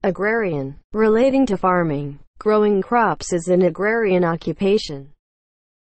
Agrarian. Relating to farming. Growing crops is an agrarian occupation.